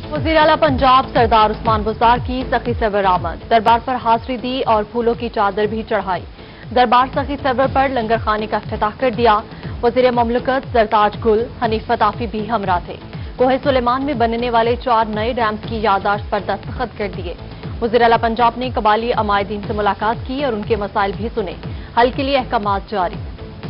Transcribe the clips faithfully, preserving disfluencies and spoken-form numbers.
वज़ीर आला पंजाब सरदार उस्मान बुज़दार की सखी सरवर आमद, दरबार पर हाजिरी दी और फूलों की चादर भी चढ़ाई। दरबार सखी सरवर पर लंगर खाने का इफ्तिताह कर दिया। वज़ीर ममलकत सरताज गुल हनीफ फताफी भी हमरा थे। कोहे सुलेमान में बनने वाले चार नए डैम्स की याददाश्त पर दस्तखत कर दिए। वज़ीर आला पंजाब ने कबायली अमायदीन से मुलाकात की और उनके मसाइल भी सुने। हल के लिए अहकामात जारी।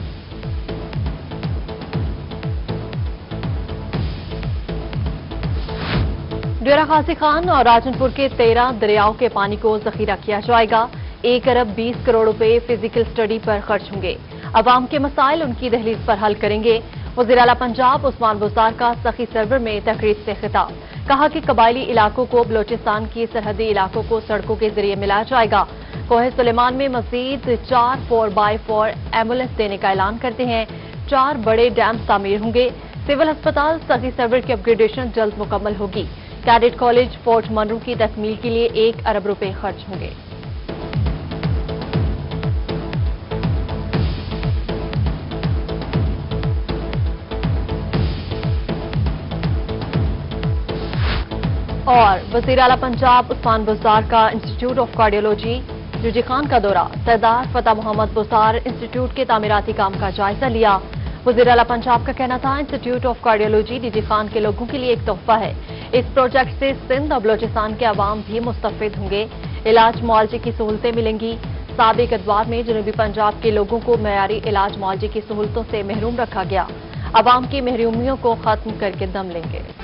डेरा खासी खान और राजनपुर के तेरह दरियाओं के पानी को जखीरा किया जाएगा। एक अरब बीस करोड़ रुपए फिजिकल स्टडी पर खर्च होंगे। अवाम के मसाइल उनकी दहलीज पर हल करेंगे। वज़ीर आला पंजाब उस्मान बुज़दार का सखी सरवर में तकरीर से खिताब, कहा कि कबायली इलाकों को बलोचिस्तान की सरहदी इलाकों को सड़कों के जरिए मिलाया जाएगा। कोहे सुलेमान में मजीद चार फोर बाई फोर एम्बुलेंस देने का ऐलान करते हैं। चार बड़े डैम तामीर होंगे। सिविल अस्पताल सखी सरवर की अपग्रेडेशन जल्द मुकम्मल होगी। कैडेट कॉलेज फोर्ट मनरू की तकमील के लिए एक अरब रुपए खर्च होंगे। और वज़ीर आला पंजाब उस्मान बुज़दार का इंस्टीट्यूट ऑफ कार्डियोलॉजी जुजी खान का दौरा, सरदार फतेह मोहम्मद बुज़दार इंस्टीट्यूट के तामीराती काम का जायजा लिया। वज़ीर आला पंजाब का कहना था, institute of cardiology DG Khan के लोगों के लिए एक तोहफा है। इस प्रोजेक्ट से सिंध और बलोचिस्तान के अवाम भी मुस्तफिद होंगे। इलाज मुआवजे की सहूलतें मिलेंगी। साबिक अदवार में जनूबी पंजाब के लोगों को मयारी इलाज मुआवजे की सहूलतों से महरूम रखा गया। अवाम की महरूमियों को खत्म करके दम लेंगे।